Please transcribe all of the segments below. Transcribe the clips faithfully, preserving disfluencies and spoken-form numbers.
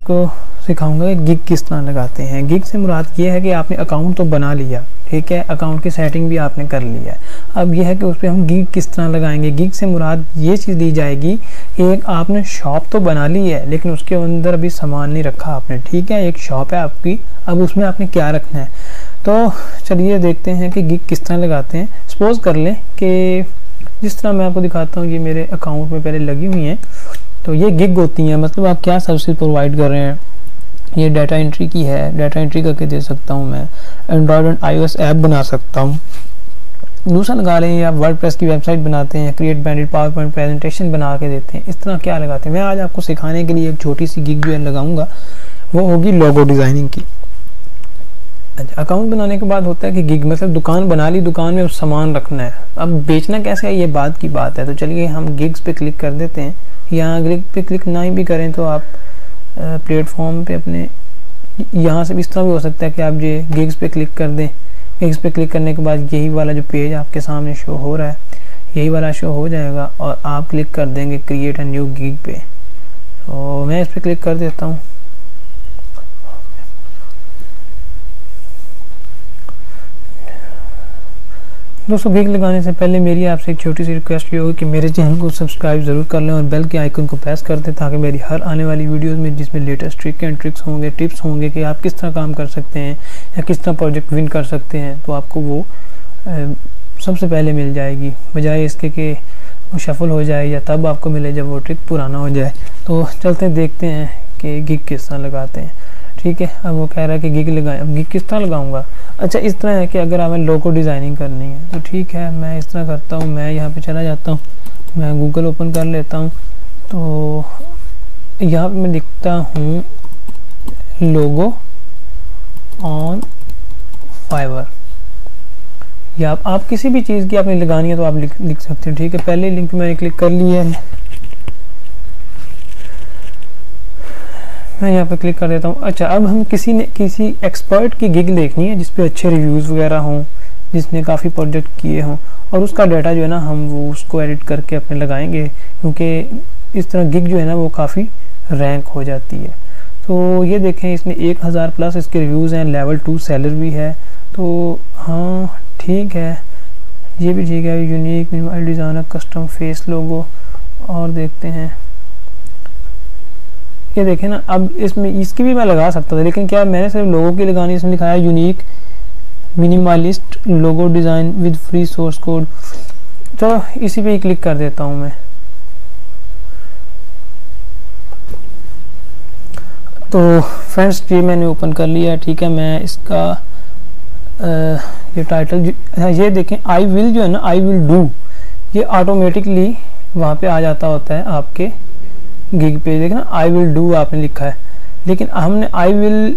आपको सिखाऊंगा कि गिग किस तरह लगाते हैं। गिग से मुराद ये है कि आपने अकाउंट तो बना लिया, ठीक है, अकाउंट की सेटिंग भी आपने कर लिया है, अब यह है कि उस पर हम गिग किस तरह लगाएंगे। गिग से मुराद ये चीज़ दी जाएगी, एक आपने शॉप तो बना ली है लेकिन उसके अंदर अभी सामान नहीं रखा आपने, ठीक है, एक शॉप है आपकी, अब उसमें आपने क्या रखना है। तो चलिए देखते हैं कि गिग किस तरह लगाते हैं। सपोज़ कर लें कि जिस तरह मैं आपको दिखाता हूँ, ये मेरे अकाउंट में पहले लगी हुई हैं, तो ये गिग होती हैं, मतलब आप क्या सर्विस प्रोवाइड कर रहे हैं। ये डाटा एंट्री की है, डाटा एंट्री करके दे सकता हूँ मैं, एंड्रॉयड एंड आईओएस ऐप बना सकता हूँ। दूसरा लगा लें आप वर्डप्रेस की वेबसाइट बनाते हैं, create branded PowerPoint presentation बना के देते हैं, इस तरह क्या लगाते हैं। मैं आज आपको सिखाने के लिए एक छोटी सी गिग जो है लगाऊंगा, वो होगी लोगो डिज़ाइनिंग की। अच्छा, अकाउंट बनाने के बाद होता है कि गिग मतलब दुकान बना ली, दुकान में सामान रखना है, अब बेचना कैसे है ये बात की बात है। तो चलिए हम गिग्स पे क्लिक कर देते हैं, यहाँ गिग पे क्लिक ना ही भी करें तो आप प्लेटफॉर्म पे अपने यहाँ से भी इस तरह भी हो सकता है कि आप ये गिग्स पे क्लिक कर दें। गिग्स पे क्लिक करने के बाद यही वाला जो पेज आपके सामने शो हो रहा है, यही वाला शो हो जाएगा और आप क्लिक कर देंगे क्रिएट अ न्यू गिग पे। तो मैं इस पर क्लिक कर देता हूँ। दोस्तों, गिग लगाने से पहले मेरी आपसे एक छोटी सी रिक्वेस्ट ये होगी कि मेरे चैनल को सब्सक्राइब ज़रूर कर लें और बेल के आइकन को प्रेस कर दें, ताकि मेरी हर आने वाली वीडियोस में जिसमें लेटेस्ट ट्रिक एंड ट्रिक्स होंगे, टिप्स होंगे कि आप किस तरह काम कर सकते हैं या किस तरह प्रोजेक्ट विन कर सकते हैं, तो आपको वो ए, सबसे पहले मिल जाएगी, बजाय इसके कि वो शफल हो जाए या तब आपको मिले जब वो ट्रिक पुराना हो जाए। तो चलते देखते हैं कि गिग किस तरह लगाते हैं। ठीक है, अब वो कह रहा है कि गिग लगाएं, अब गिग किस तरह लगाऊंगा। अच्छा, इस तरह है कि अगर हमें लोगो डिज़ाइनिंग करनी है तो ठीक है, मैं इस तरह करता हूँ, मैं यहाँ पे चला जाता हूँ, मैं गूगल ओपन कर लेता हूँ, तो यहाँ पे मैं लिखता हूँ लोगो ऑन फाइवर, या आप, आप किसी भी चीज़ की आपने लगानी है तो आप लिख लिख सकते हैं। ठीक है, पहले लिंक मैंने क्लिक कर लिया है, मैं यहाँ पे क्लिक कर देता हूँ। अच्छा, अब हम किसी ने किसी एक्सपर्ट की गिग देखनी है जिस पे अच्छे रिव्यूज़ वगैरह हों, जिसने काफ़ी प्रोजेक्ट किए हों, और उसका डाटा जो है ना हम वो उसको एडिट करके अपने लगाएंगे, क्योंकि इस तरह गिग जो है ना वो काफ़ी रैंक हो जाती है। तो ये देखें, इसमें एक हज़ार प्लस इसके रिव्यूज़ हैं, लेवल टू सेलर भी है, तो हाँ ठीक है, ये भी ठीक है। Unique minimal designer custom face logo, और देखते हैं, ये देखें ना, अब इसमें इसकी भी मैं लगा सकता था, लेकिन क्या मैंने सिर्फ लोगों की लगानी, इसमें लिखा है unique minimalist logo design with free source code, तो इसी पे ही क्लिक कर देता हूँ मैं। तो फ्रेंड्स, ये मैंने ओपन कर लिया है। ठीक है, मैं इसका आ, ये टाइटल, ये देखें आई विल जो है ना, आई विल डू, ये ऑटोमेटिकली वहाँ पे आ जाता होता है आपके गिग पे। देखना, आई विल डू आपने लिखा है, लेकिन हमने आई विल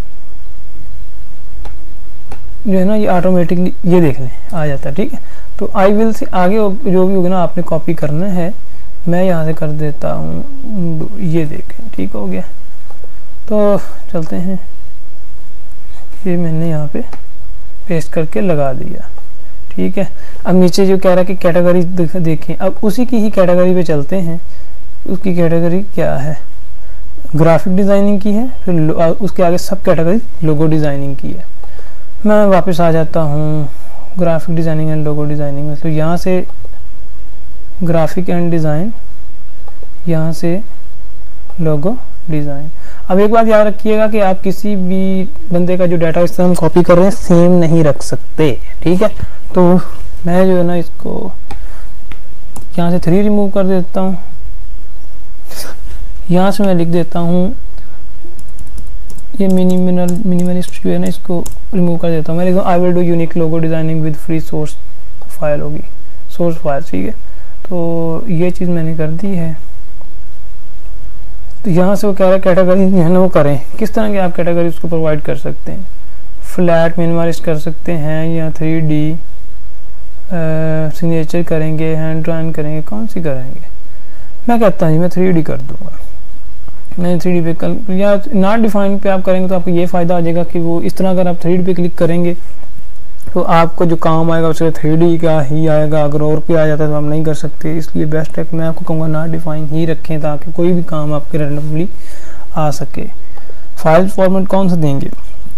जो है ना ये ऑटोमेटिकली ये देख लें आ जाता है। ठीक है, तो आई विल से आगे जो भी होगा ना आपने कॉपी करना है, मैं यहाँ से कर देता हूँ, ये देखें, ठीक हो गया। तो चलते हैं, ये मैंने यहाँ पे पेस्ट करके लगा दिया। ठीक है, अब नीचे जो कह रहा है कि कैटेगरी देखें, अब उसी की ही कैटेगरी पे चलते हैं। उसकी कैटेगरी क्या है, ग्राफिक डिज़ाइनिंग की है, फिर उसके आगे सब कैटेगरी लोगो डिज़ाइनिंग की है। मैं वापस आ जाता हूँ graphic designing and logo designing, मतलब यहाँ से ग्राफिक एंड डिज़ाइन, यहाँ से लोगो डिज़ाइन। अब एक बात याद रखिएगा कि आप किसी भी बंदे का जो डाटा इस तरह हम कॉपी कर रहे हैं सेम नहीं रख सकते। ठीक है, तो मैं जो है ना इसको यहाँ से थ्री रिमूव कर देता हूँ, यहाँ से मैं लिख देता हूँ ये मिनिमल मिनिमलिस्ट जो है ना इसको रिमूव कर देता हूँ। मैं लिखता हूँ I will do unique logo designing with free source file होगी, सोर्स फाइल। ठीक है, तो ये चीज़ मैंने कर दी है। तो यहाँ से वो कह रहा है कैटेगरी जो है ना वो करें, किस तरह की आप कैटेगरी उसको प्रोवाइड कर सकते हैं। फ्लैट मिनिमलिस्ट कर सकते हैं, या थ्री डी सिग्नेचर करेंगे, हैंड ड्राइंग करेंगे, कौन सी करेंगे। मैं कहता हूँ मैं थ्री डी कर दूँगा, मैं थ्री डी पे कल, या नॉट डिफाइन पे आप करेंगे तो आपको ये फ़ायदा आ जाएगा कि वो इस तरह अगर आप थ्री डी पे क्लिक करेंगे तो आपको जो काम आएगा उसके थ्री डी का ही आएगा। अगर और पे आ जाता है तो आप नहीं कर सकते, इसलिए बेस्ट है कि मैं आपको कहूँगा नॉट डिफाइन ही रखें, ताकि कोई भी काम आपके रैंडमली आ सके। फाइल फॉर्मेट कौन सा देंगे,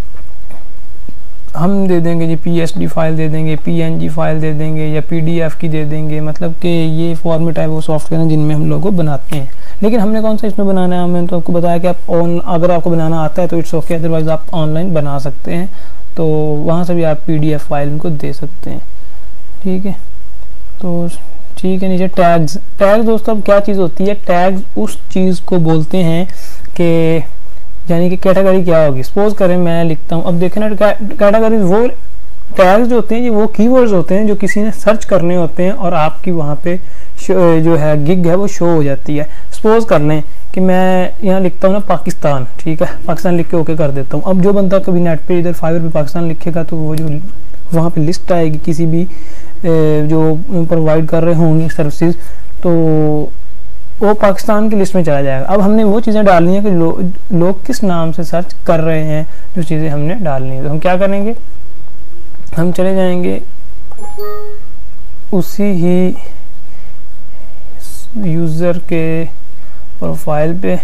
हम दे देंगे जी पीएसडी फाइल दे देंगे, पीएनजी फाइल दे देंगे, या पीडीएफ की दे देंगे। मतलब कि ये फॉर्मेट है वो सॉफ्टवेयर है जिनमें हम लोग बनाते हैं। लेकिन हमने कौन सा इसमें बनाना है, हमने तो आपको बताया कि आप ऑन अगर आपको बनाना आता है तो इट्स ओके, अदरवाइज आप ऑनलाइन बना सकते हैं। तो वहाँ से भी आप पीडीएफ फाइल उनको दे सकते हैं। ठीक है, तो ठीक है। नीचे टैग्स, टैग दोस्तों अब क्या चीज़ होती है, टैग्स उस चीज़ को बोलते हैं कि यानी कि कैटेगरी क्या होगी। सपोज करें मैं लिखता हूँ, अब देखें ना कैटेगरी, वो टैग्स जो होते हैं ये वो कीवर्ड्स होते हैं जो किसी ने सर्च करने होते हैं और आपकी वहाँ पे जो है गिग है वो शो हो जाती है। सपोज कर लें कि मैं यहाँ लिखता हूँ ना पाकिस्तान, ठीक है, पाकिस्तान लिख के ओके कर देता हूँ। अब जो बंदा कभी नेट पे इधर फाइवर पे पाकिस्तान लिखेगा तो वो जो वहाँ पे लिस्ट आएगी किसी भी जो प्रोवाइड कर रहे होंगे सर्विसेज, तो वो पाकिस्तान की लिस्ट में चला जाएगा। अब हमने वो चीज़ें डालनी है कि लो, लोग किस नाम से सर्च कर रहे हैं, जो चीज़ें हमने डालनी है। तो हम क्या करेंगे, हम चले जाएंगे उसी ही यूज़र के प्रोफाइल पे।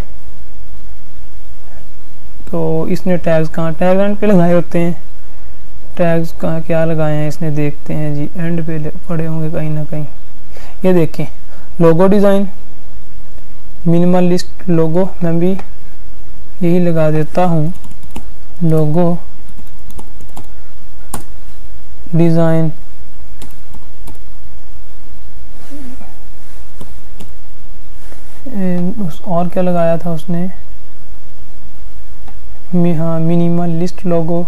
तो इसने टैग्स कहाँ टैग एंड पे लगाए होते हैं, टैग्स कहाँ क्या लगाए हैं इसने, देखते हैं जी, एंड पे पड़े होंगे कहीं ना कहीं। ये देखें, लोगो डिज़ाइन, मिनिमलिस्ट लोगो, मैं भी यही लगा देता हूँ, लोगो डिज़ाइन। उस और क्या लगाया था उसने, मी हाँ मिनिमलिस्ट लोगो,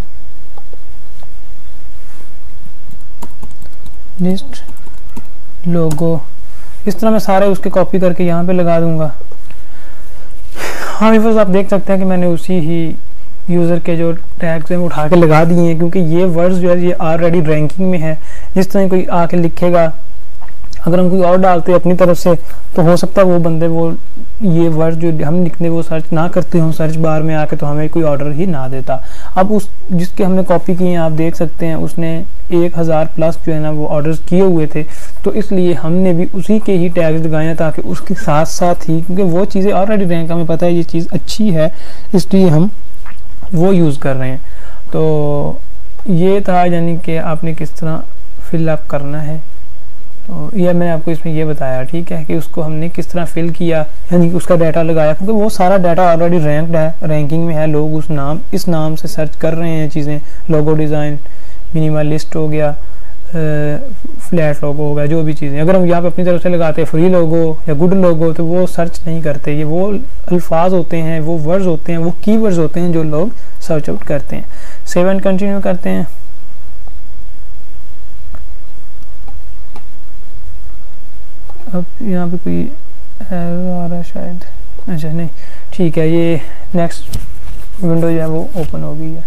लिस्ट लोगो। इस तरह मैं सारे उसके कॉपी करके यहाँ पे लगा दूंगा। हाँ व्यूअर्स, आप देख सकते हैं कि मैंने उसी ही यूज़र के जो टैग्स हैं वो उठा के लगा दिए हैं, क्योंकि ये वर्ड्स जो है ये ऑलरेडी रैंकिंग में है। जिस तरह कोई आके लिखेगा, अगर हम कोई और डालते हैं अपनी तरफ से, तो हो सकता है वो बंदे वो ये वर्ड जो हम लिखने वो सर्च ना करते हों सर्च बार में आके, तो हमें कोई ऑर्डर ही ना देता। अब उस जिसके हमने कॉपी किए हैं आप देख सकते हैं उसने एक हज़ार प्लस जो है ना वो ऑर्डर्स किए हुए थे, तो इसलिए हमने भी उसी के ही टैग्स लगाए हैं ताकि उसके साथ साथ ही, क्योंकि वो चीज़ें ऑलरेडी रैंक हमें पता है ये चीज़ अच्छी है इसलिए हम वो यूज़ कर रहे हैं। तो ये था यानी कि आपने किस तरह फिलअप करना है, तो यह मैंने आपको इसमें ये बताया, ठीक है, कि उसको हमने किस तरह फिल किया, यानी कि उसका डाटा लगाया, क्योंकि वो सारा डाटा ऑलरेडी रैंक्ड है, रैंकिंग में है, लोग उस नाम इस नाम से सर्च कर रहे हैं चीज़ें। लोगो डिज़ाइन, मिनिमलिस्ट हो गया, फ्लैट लोगो हो गया, जो भी चीज़ें अगर हम यहाँ पे अपनी तरफ से लगाते हैं फ्री लोगो या गुड लोगो, तो वो सर्च नहीं करते। ये वो अल्फाज होते हैं, वो वर्ड्स होते हैं, वो कीवर्ड्स होते हैं जो लोग सर्च आउट करते हैं। सेव एंड कंटिन्यू करते हैं। अब यहाँ पे कोई एरर आ रहा है शायद, अच्छा नहीं, ठीक है, ये नेक्स्ट विंडो जो है वो ओपन हो गई है।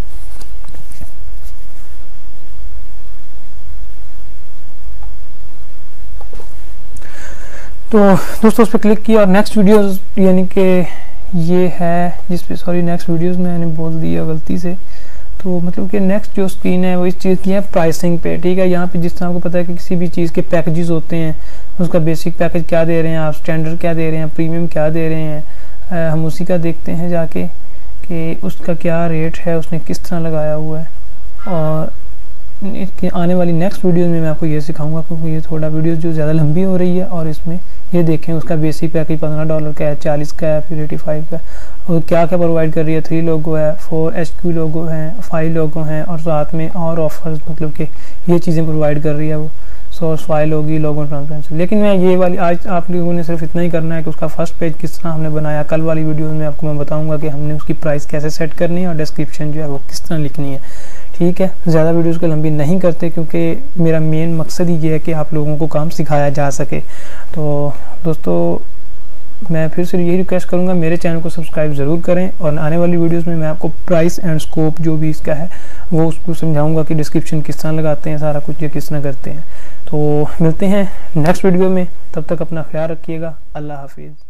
तो दोस्तों उस पर क्लिक किया और नेक्स्ट वीडियोस, यानी कि ये है जिस पे सॉरी नेक्स्ट वीडियोस मैंने बोल दिया गलती से, तो मतलब कि नेक्स्ट जो स्क्रीन है वो इस चीज़ की है प्राइसिंग पे, ठीक है। यहाँ पे जिस तरह आपको पता है कि किसी भी चीज़ के पैकेजेस होते हैं, उसका बेसिक पैकेज क्या दे रहे हैं आप, स्टैंडर्ड क्या दे रहे हैं, प्रीमियम क्या दे रहे हैं, आ, हम उसी का देखते हैं जाके कि उसका क्या रेट है, उसने किस तरह लगाया हुआ है। और आने वाली नेक्स्ट वीडियो में मैं आपको ये सिखाऊंगा, क्योंकि ये थोड़ा वीडियो जो ज़्यादा लंबी हो रही है, और इसमें ये देखें उसका बेसिक पैकेज पंद्रह डॉलर का है, चालीस का है, फिर एटी फाइव का, और क्या क्या प्रोवाइड कर रही है। थ्री लोगो है, फोर एच क्यू लोगो हैं, फाइव लोगो हैं, और साथ में और ऑफर्स, मतलब कि ये चीज़ें प्रोवाइड कर रही है वो। सोर्स फाइल होगी, लोगो ट्रांसपेरेंसी। लेकिन मैं ये वाली आज आप लोगों ने सिर्फ इतना ही करना है कि उसका फर्स्ट पेज किस तरह हमने बनाया। कल वाली वीडियो में आपको मैं बताऊंगा कि हमने उसकी प्राइस कैसे सेट करनी है और डिस्क्रिप्शन जो है वो किस तरह लिखनी है, ठीक है। ज़्यादा वीडियोस को लंबी नहीं करते, क्योंकि मेरा मेन मकसद ही ये है कि आप लोगों को काम सिखाया जा सके। तो दोस्तों मैं फिर से यही रिक्वेस्ट करूंगा, मेरे चैनल को सब्सक्राइब ज़रूर करें, और आने वाली वीडियोस में मैं आपको प्राइस एंड स्कोप जो भी इसका है वो उसको समझाऊंगा कि डिस्क्रिप्शन किस तरह लगाते हैं, सारा कुछ ये किस तरह करते हैं। तो मिलते हैं नेक्स्ट वीडियो में, तब तक अपना ख्याल रखिएगा। अल्लाह हाफिज़।